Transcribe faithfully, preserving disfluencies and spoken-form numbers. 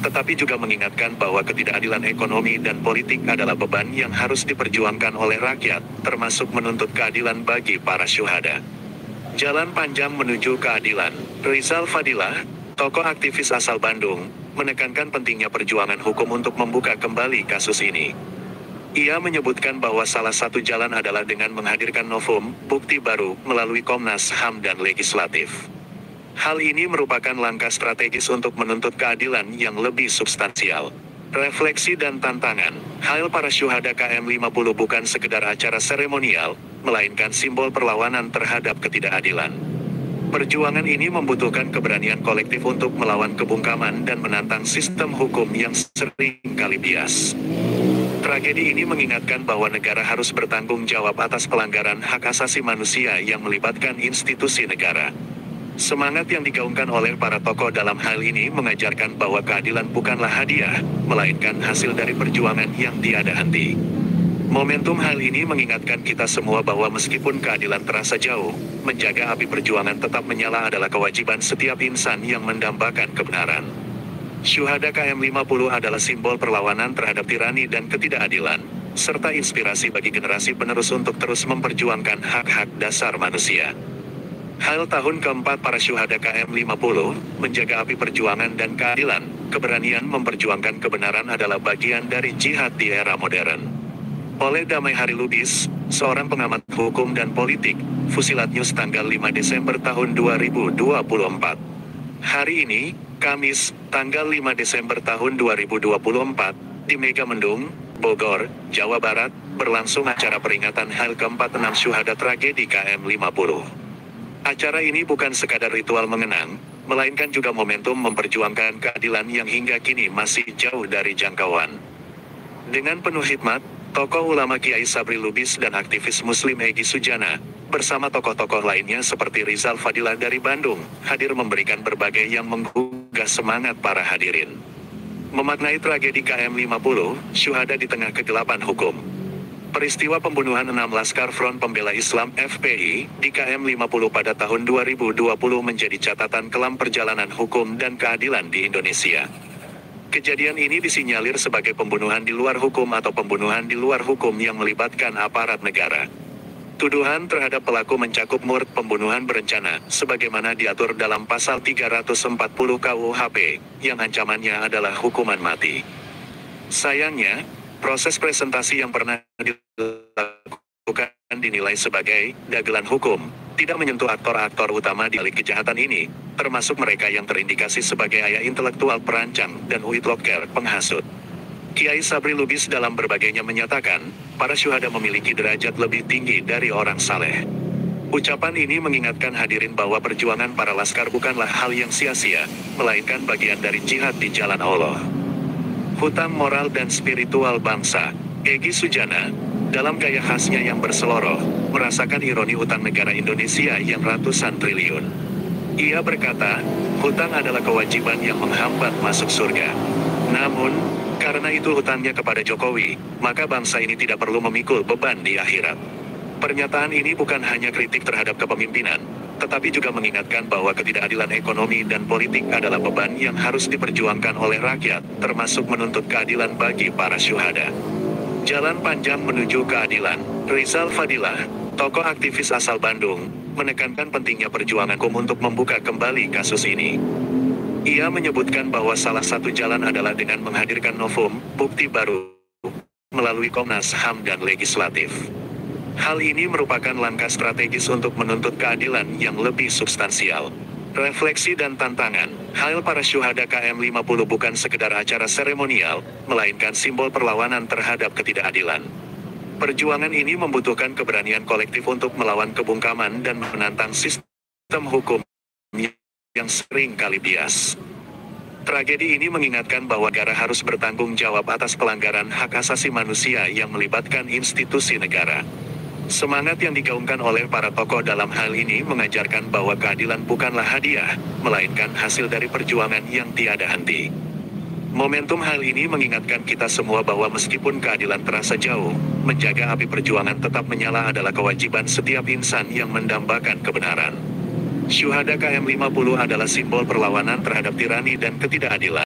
tetapi juga mengingatkan bahwa ketidakadilan ekonomi dan politik adalah beban yang harus diperjuangkan oleh rakyat, termasuk menuntut keadilan bagi para syuhada. Jalan panjang menuju keadilan. Rizal Fadilah, tokoh aktivis asal Bandung, menekankan pentingnya perjuangan hukum untuk membuka kembali kasus ini. Ia menyebutkan bahwa salah satu jalan adalah dengan menghadirkan novum, bukti baru, melalui Komnas H A M dan Legislatif. Hal ini merupakan langkah strategis untuk menuntut keadilan yang lebih substansial. Refleksi dan tantangan. Hail para syuhada K M lima puluh bukan sekedar acara seremonial, melainkan simbol perlawanan terhadap ketidakadilan. Perjuangan ini membutuhkan keberanian kolektif untuk melawan kebungkaman dan menantang sistem hukum yang sering kali bias. Tragedi ini mengingatkan bahwa negara harus bertanggung jawab atas pelanggaran hak asasi manusia yang melibatkan institusi negara. Semangat yang digaungkan oleh para tokoh dalam hal ini mengajarkan bahwa keadilan bukanlah hadiah, melainkan hasil dari perjuangan yang tiada henti. Momentum hal ini mengingatkan kita semua bahwa meskipun keadilan terasa jauh, menjaga api perjuangan tetap menyala adalah kewajiban setiap insan yang mendambakan kebenaran. Syuhada K M lima puluh adalah simbol perlawanan terhadap tirani dan ketidakadilan, serta inspirasi bagi generasi penerus untuk terus memperjuangkan hak-hak dasar manusia. Hail tahun keempat para syuhada K M lima puluh, menjaga api perjuangan dan keadilan, keberanian memperjuangkan kebenaran adalah bagian dari jihad di era modern. Oleh Damai Hari Lubis, seorang pengamat hukum dan politik, Fusilat News tanggal lima Desember tahun dua ribu dua puluh empat. Hari ini, Kamis, tanggal lima Desember tahun dua ribu dua puluh empat, di Megamendung, Bogor, Jawa Barat, berlangsung acara peringatan Hail keempat puluh enam syuhada tragedi K M lima puluh. Acara ini bukan sekadar ritual mengenang, melainkan juga momentum memperjuangkan keadilan yang hingga kini masih jauh dari jangkauan. Dengan penuh hikmat, tokoh ulama Kiai Sabri Lubis dan aktivis Muslim Egy Sujana, bersama tokoh-tokoh lainnya seperti Rizal Fadilah dari Bandung, hadir memberikan berbagai yang menggugah semangat para hadirin. Memaknai tragedi K M lima puluh, syuhada di tengah kegelapan hukum. Peristiwa pembunuhan enam Laskar Front Pembela Islam F P I di K M lima puluh pada tahun dua ribu dua puluh menjadi catatan kelam perjalanan hukum dan keadilan di Indonesia. Kejadian ini disinyalir sebagai pembunuhan di luar hukum atau pembunuhan di luar hukum yang melibatkan aparat negara. Tuduhan terhadap pelaku mencakup murad pembunuhan berencana, sebagaimana diatur dalam pasal tiga ratus empat puluh K U H P, yang ancamannya adalah hukuman mati. Sayangnya, proses presentasi yang pernah dilakukan dinilai sebagai dagelan hukum, tidak menyentuh aktor-aktor utama di balik kejahatan ini, termasuk mereka yang terindikasi sebagai ayah intelektual perancang dan Whitlocker penghasut. Kiai Sabri Lubis dalam berbagainya menyatakan, para syuhada memiliki derajat lebih tinggi dari orang saleh. Ucapan ini mengingatkan hadirin bahwa perjuangan para laskar bukanlah hal yang sia-sia, melainkan bagian dari jihad di jalan Allah. Hutang moral dan spiritual bangsa. Egy Sujana, dalam gaya khasnya yang berseloroh, merasakan ironi hutang negara Indonesia yang ratusan triliun. Ia berkata, hutang adalah kewajiban yang menghambat masuk surga. Namun, karena itu hutangnya kepada Jokowi, maka bangsa ini tidak perlu memikul beban di akhirat. Pernyataan ini bukan hanya kritik terhadap kepemimpinan, tetapi juga mengingatkan bahwa ketidakadilan ekonomi dan politik adalah beban yang harus diperjuangkan oleh rakyat, termasuk menuntut keadilan bagi para syuhada. Jalan panjang menuju keadilan. Rizal Fadilah, tokoh aktivis asal Bandung, menekankan pentingnya perjuangan hukum untuk membuka kembali kasus ini. Ia menyebutkan bahwa salah satu jalan adalah dengan menghadirkan novum, bukti baru, melalui Komnas H A M dan Legislatif. Hal ini merupakan langkah strategis untuk menuntut keadilan yang lebih substansial. Refleksi dan tantangan. Hail para syuhada K M lima puluh bukan sekedar acara seremonial, melainkan simbol perlawanan terhadap ketidakadilan. Perjuangan ini membutuhkan keberanian kolektif untuk melawan kebungkaman dan menantang sistem hukum yang sering kali bias. Tragedi ini mengingatkan bahwa negara harus bertanggung jawab atas pelanggaran hak asasi manusia yang melibatkan institusi negara. Semangat yang digaungkan oleh para tokoh dalam hal ini mengajarkan bahwa keadilan bukanlah hadiah, melainkan hasil dari perjuangan yang tiada henti. Momentum hal ini mengingatkan kita semua bahwa meskipun keadilan terasa jauh, menjaga api perjuangan tetap menyala adalah kewajiban setiap insan yang mendambakan kebenaran. Syuhada K M lima puluh adalah simbol perlawanan terhadap tirani dan ketidakadilan.